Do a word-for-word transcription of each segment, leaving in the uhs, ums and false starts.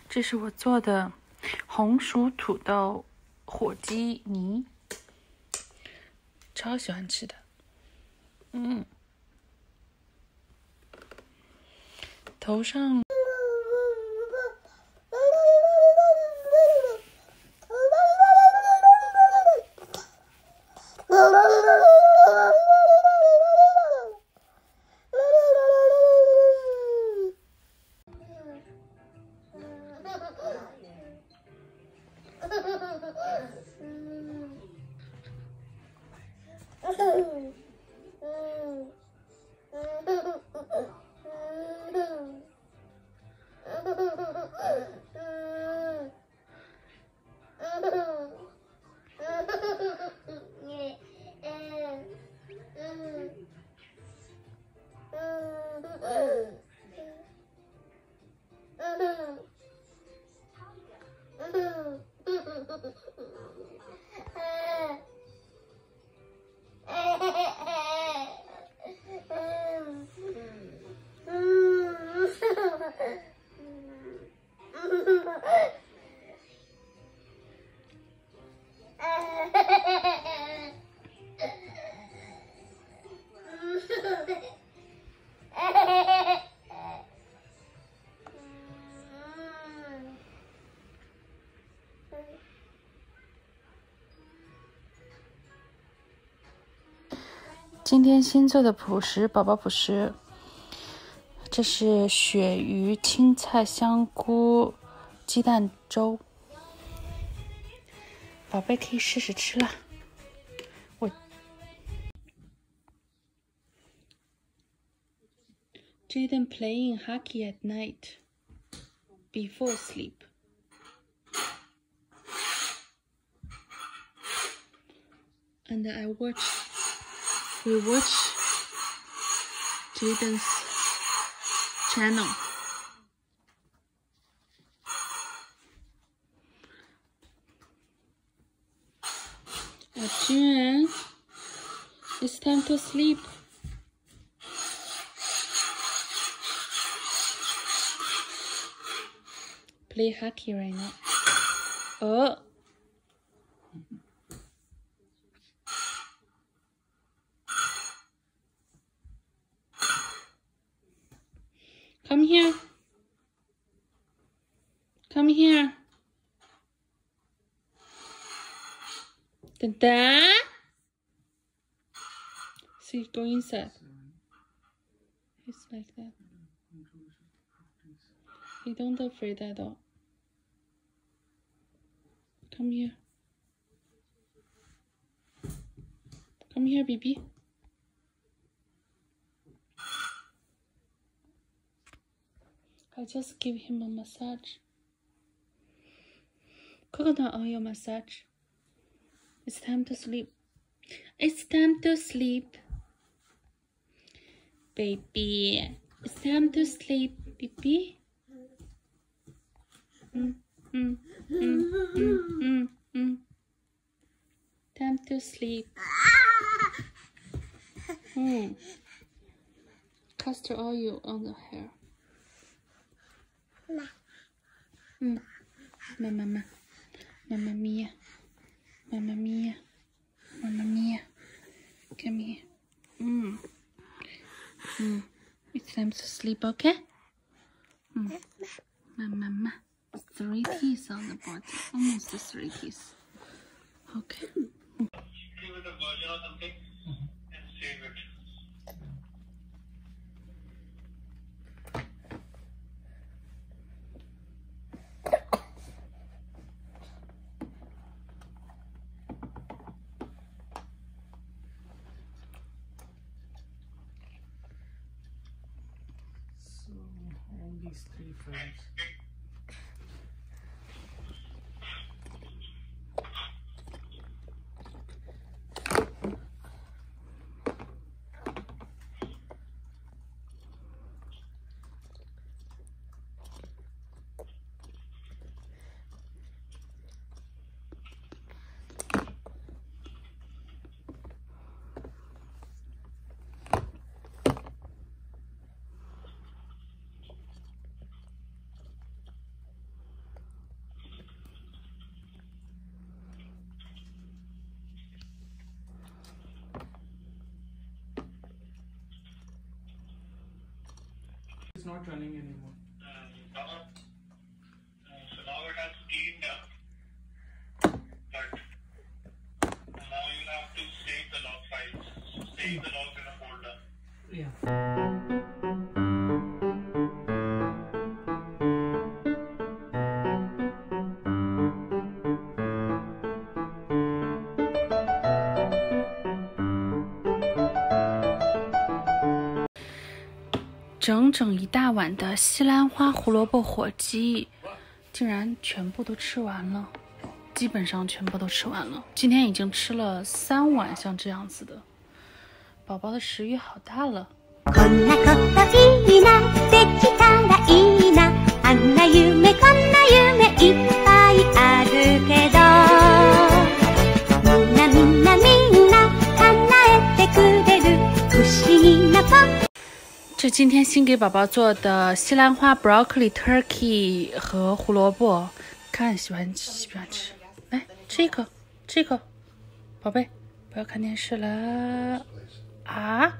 这是我做的红薯土豆火鸡泥，超喜欢吃的。嗯，头上。今天新做的辅食，宝宝辅食，这是鳕鱼、青菜、香菇、鸡蛋粥，宝贝可以试试吃啦。我 Jaden playing hockey at night before sleep. And I watch, we watch Jaden's channel. June, it's time to sleep. Play hockey right now. Oh. Come here. Come here. Da-da. See, go inside. It's like that. He don't afraid at all. Come here. Come here, baby. I just give him a massage. Coconut oil massage. It's time to sleep. It's time to sleep. Baby. It's time to sleep, baby. Mm, mm, mm, mm, mm, mm. Time to sleep. Mm. Castor oil on the hair. Mm. Mamma, mamma, mamma mia, mamma mia, mamma mia. Come here. Mm. Mm. It's time to sleep, okay? Mm. Mamma, mamma. Three teeth on the body, almost three teeth. Okay. Mm. With a version or something and save it. So all these three frames. not running anymore. Uh, now, uh, so now it has cleaned up, but now you have to save the log files. So save the logs in a folder. Yeah. 整整一大碗的西兰花胡萝卜火鸡，竟然全部都吃完了，基本上全部都吃完了。今天已经吃了三碗像这样子的，宝宝的食欲好大了。 こんなこといいな、できたらいいな、あんな夢こんな夢いっぱいあるけど、みんなみんなみんな叶えてくれる不思議なこと。 这今天新给宝宝做的西兰花 broccoli turkey 和胡萝卜，看喜欢喜不喜欢吃？来，这个这个，宝贝，不要看电视了啊！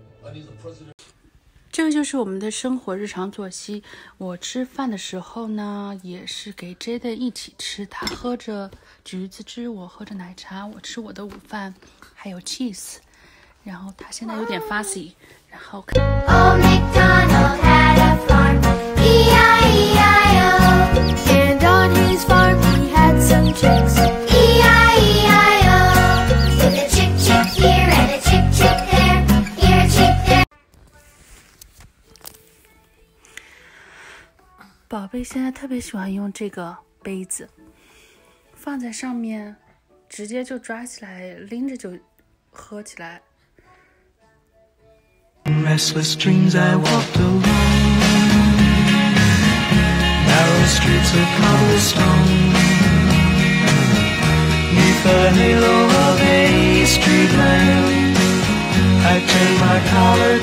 这个就是我们的生活日常作息。我吃饭的时候呢，也是给 Jaden 一起吃，他喝着橘子汁，我喝着奶茶，我吃我的午饭，还有 cheese。然后他现在有点 fussy， 然后看。 Old MacDonald had a farm, E I E I O. And on his farm he had some chicks, E I E I O. With a chick chick here and a chick chick there, here a chick there. 宝贝现在特别喜欢用这个杯子，放在上面，直接就抓起来，拎着就喝起来。 Restless dreams I walked alone, narrow streets of cobblestone, neath the halo of a street lamp, I turned my collar.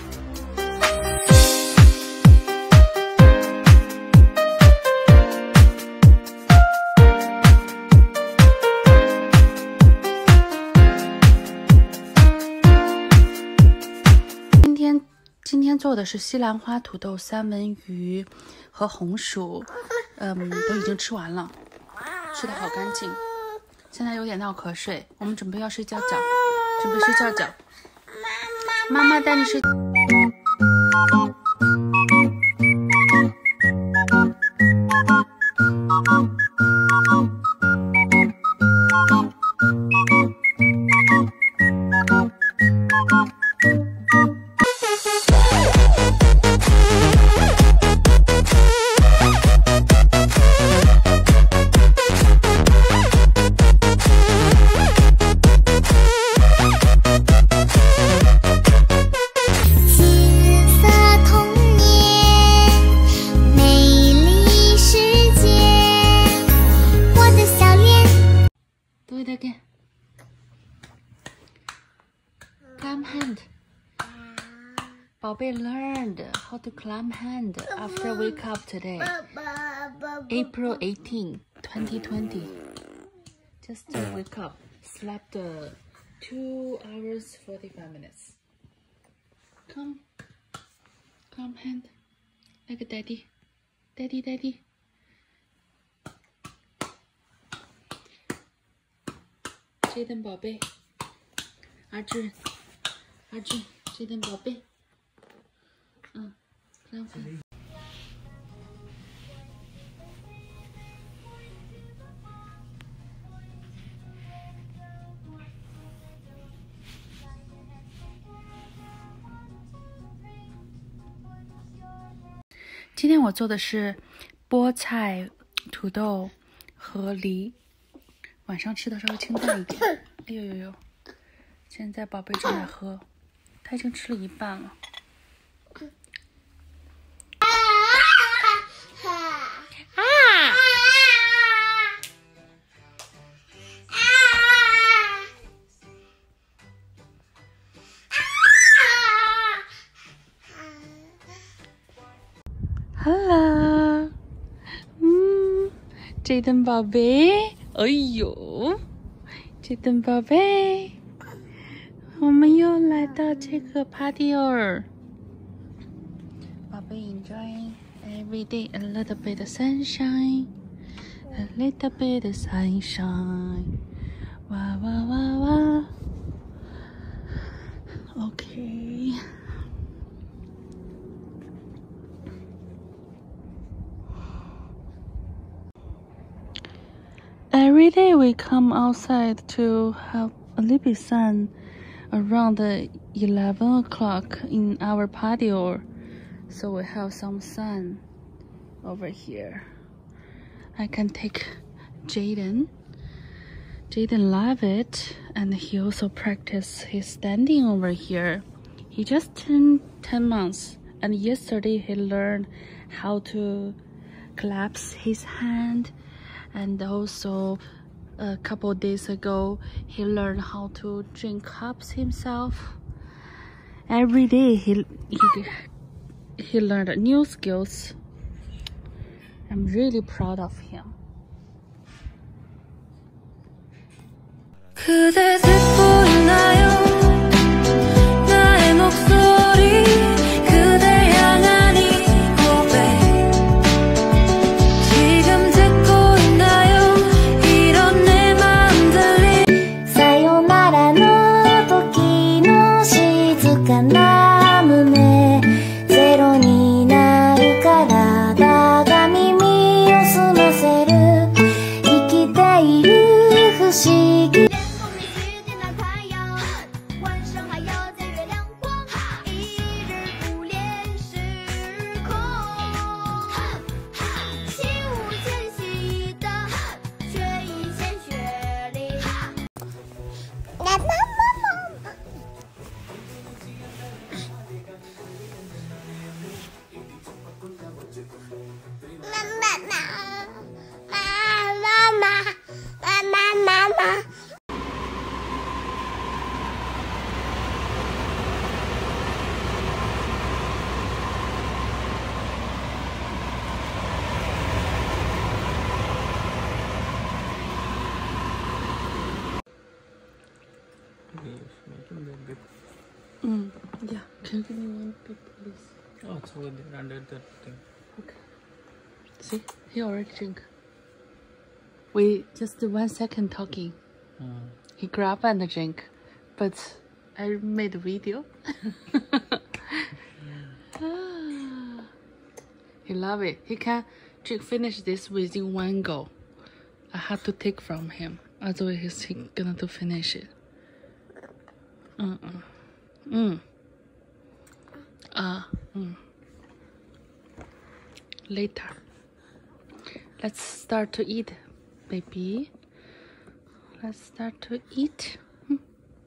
今天做的是西兰花土豆三文鱼和红薯，嗯，都已经吃完了，吃的好干净。现在有点闹瞌睡，我们准备要睡觉觉，准备睡觉觉。妈妈带你睡。Again. Climb hand. 宝贝 learned how to climb hand after wake up today. April eighteenth, twenty twenty. Just uh, wake up. Slept uh, two hours forty-five minutes. Come. Climb hand. Like daddy. Daddy, daddy. Jaden 宝贝，阿志，阿志 ，Jaden 宝贝，嗯，看看。今天我做的是菠菜、土豆和梨。晚上吃的稍微清淡一点。哎呦呦呦！现在宝贝正在喝，他已经吃了一半了。啊！Hello， 嗯 ，Jaden 宝贝。哎呦，这顿宝贝，我们又来到这个 patio。宝贝已 enjoying every day a little bit of sunshine, a little bit of sunshine. Wow, wow, wow, wow. Okay. Every day we come outside to have a little bit sun around eleven o'clock in our patio, so we have some sun over here. I can take Jaden. Jaden love it, and he also practice his standing over here. He just turned ten months, and yesterday he learned how to collapse his hand, and also a couple of days ago he learned how to drink cups himself. Every day he he, he learned new skills. I'm really proud of him. 그대 듣고 있나요? 나의 목소리 그댈 향한 이 고백 지금 듣고 있나요? 이런 내 맘 들리 さよならの時の静かな胸ゼロになるからだが耳を澄ませる生きている不思議 Mm, yeah, can you give me one big please? Oh, it's over there under that thing. Okay. See, he already drink. We just one second talking. Uh, He grab and drink, but I made a video. He love it. He can drink finish this within one go. I had to take from him, otherwise he's he gonna to finish it. Mm mm. Mm. Ah. Mm. Later. Let's start to eat, baby. Let's start to eat. Hmm.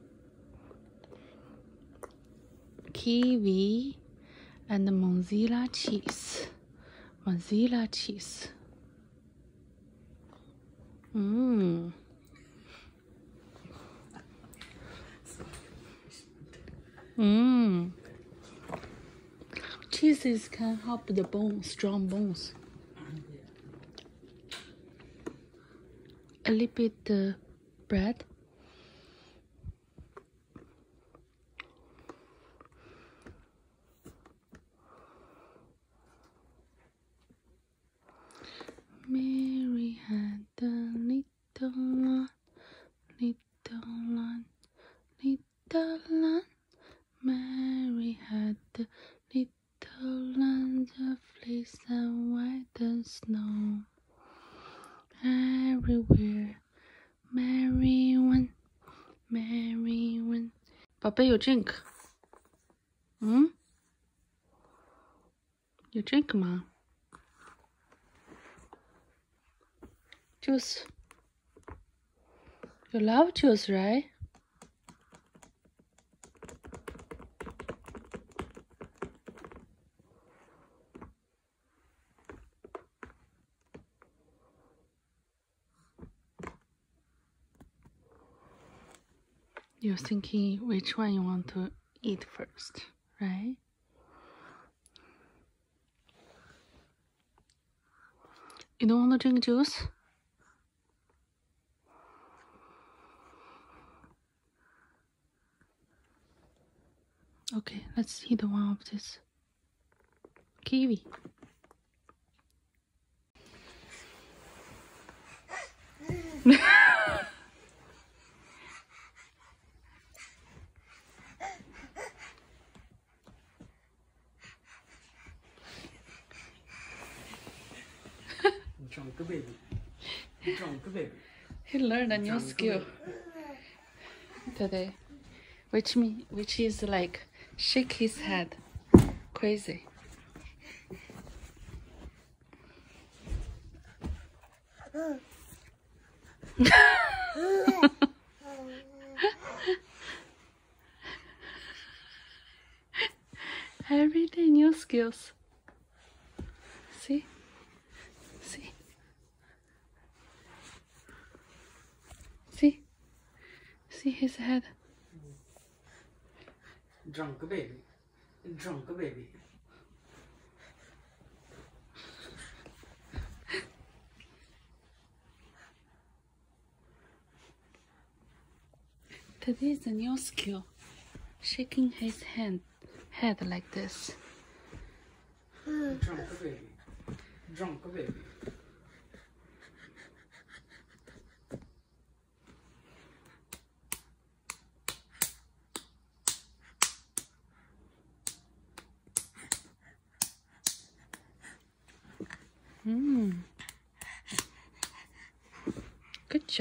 Kiwi and Mozilla cheese. Mozilla cheese. Mmm. Mmm. Cheeses can help the bones, strong bones. A little bit uh, bread. Mary had a little lamb, little lamb, little lamb. Mary had a little lamb, the fleece and white as snow. Everywhere, Mary went, Mary went. 宝贝有 drink？ 嗯？有 drink 吗？ Juice. You love juice, right? You're thinking which one you want to eat first, right? You don't want to drink juice? Okay, let's eat one of this. Kiwi. Drunk baby. Drunk baby. He learned a new Drunk skill today, which mean which is like shake his head, crazy. Every day new skills. See? See? See? See his head? Drunk baby. Drunk baby. Today is a new skill. Shaking his hand head like this. Drunk baby. Drunk baby. Hmm. Good job.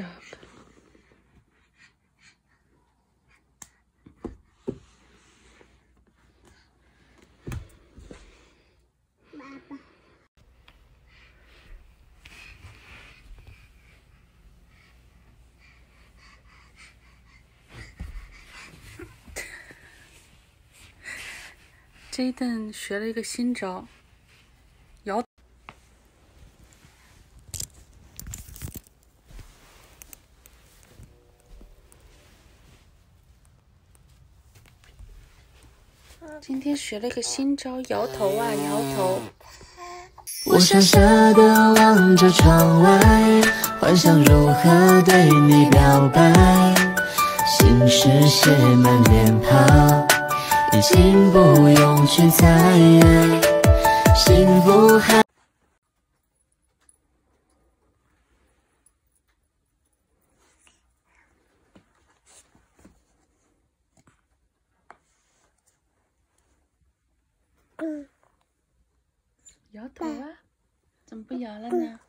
Jaden 学了一个新招，摇。今天学了一个新招，摇头啊，摇头。 我傻傻地望着窗外，幻想如何对你表白，心事写满脸庞，已经不用去猜，幸福还。 摇头啊，怎么不摇了呢？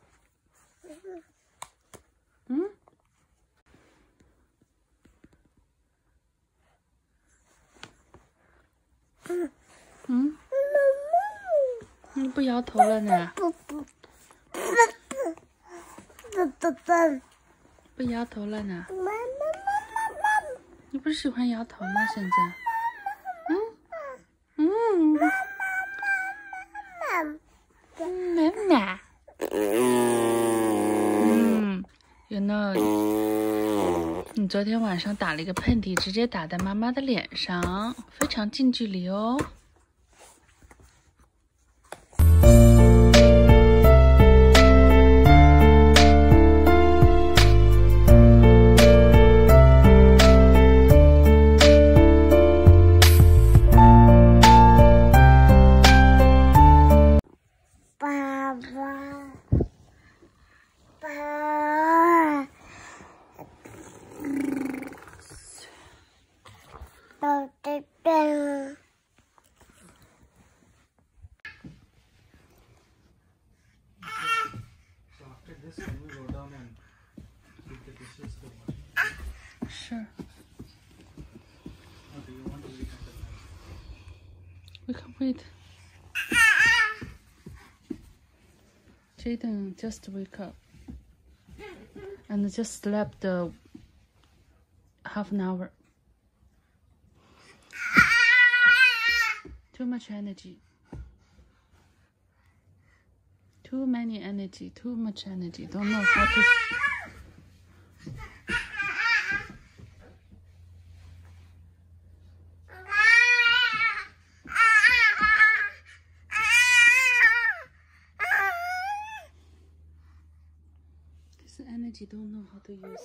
嗯？嗯？你不摇头了呢？不摇头了呢？你不是喜欢摇头吗？现在？嗯？嗯？妈妈，嗯 ，you know， 你昨天晚上打了一个喷嚏，直接打在妈妈的脸上，非常近距离哦。Sure. Or do you want to wait until night? We can wait. Jaden just wake up and just slept uh, half an hour. Too much energy. Too many energy. Too much energy. Don't know how to. This energy don't know how to use.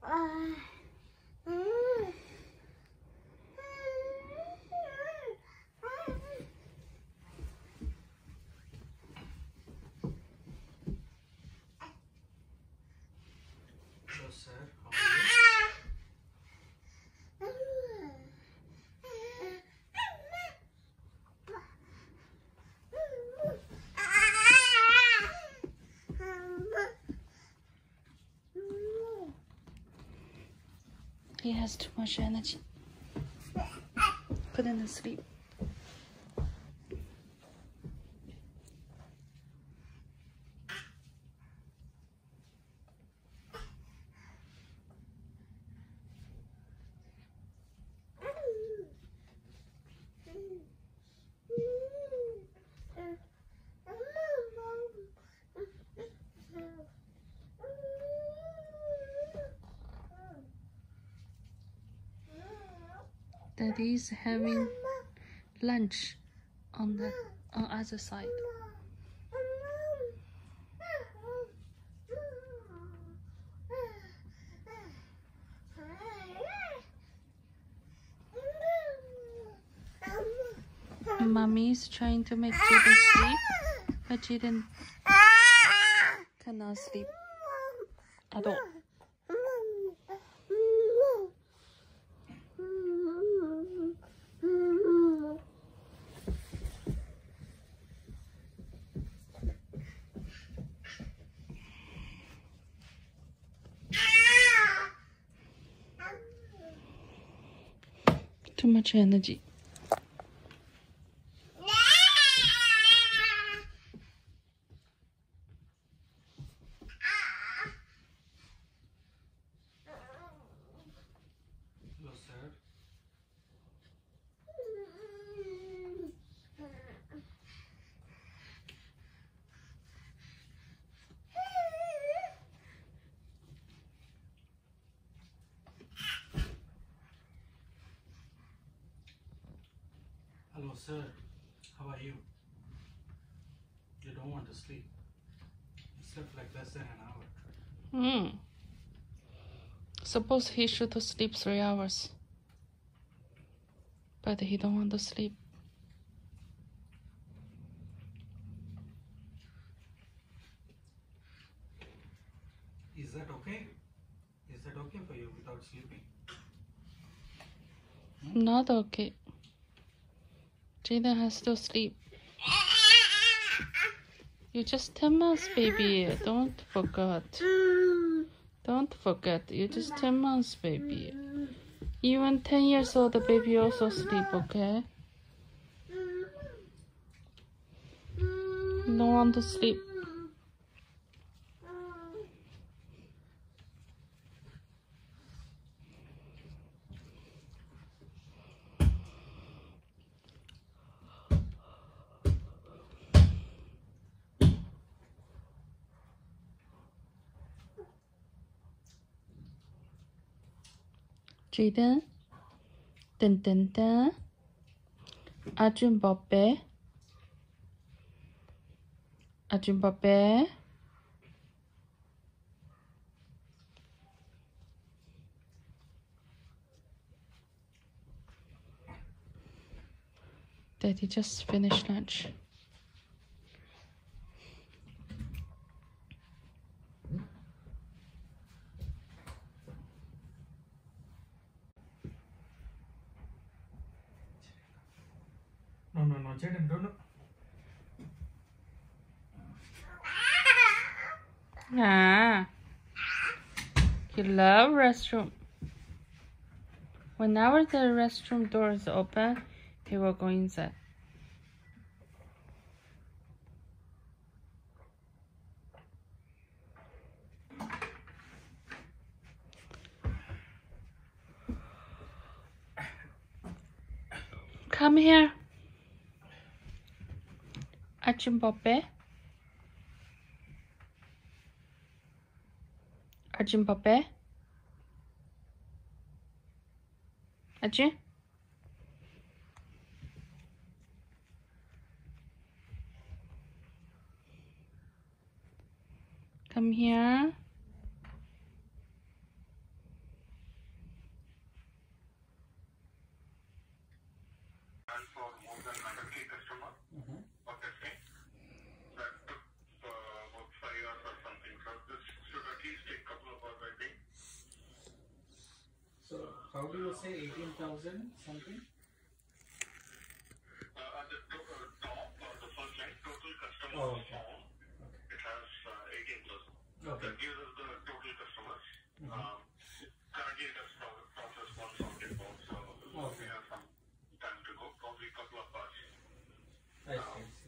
Hello, sir. How are you? He has too much energy. Couldn't sleep. Daddy's having lunch on the on other side. Mommy's trying to make Jaden sleep, but Jaden cannot sleep at all. Too much energy. Hello, sir. Hello, sir. How are you? You don't want to sleep. You slept like less than an hour. Hmm. Suppose he should sleep three hours, but he don't want to sleep. Is that okay? Is that okay for you without sleeping? Not okay. Jaden has to sleep. You're just ten months, baby. Don't forget. Don't forget. You're just ten months, baby. Even ten years old, the baby also sleep, okay? Don't want to sleep. Jaden, dun dun dun. Arjun Bobbe. Arjun Bobbe. Daddy just finished lunch. No, no, no, Jaden, don't. Ah, you love restroom. Whenever the restroom door is open, he will go inside. Come here. Arjun Bobbe. Arjun Bobbe. Arjun. Come here. done for more than one hundred K customers Mm-hmm. for testing. That took uh, about five hours or something. So this should at least take a couple of hours, I think. So how do you say eighteen thousand something? Uh, at the to- uh, top, uh, the first line, total customers Oh, okay. form, Okay. it has uh, eighteen thousand. Okay. That gives us the total customers. Mhm. Um, currently, it has pro- processed one thousand calls, so Okay. we have some time to go, probably a couple of hours. I see.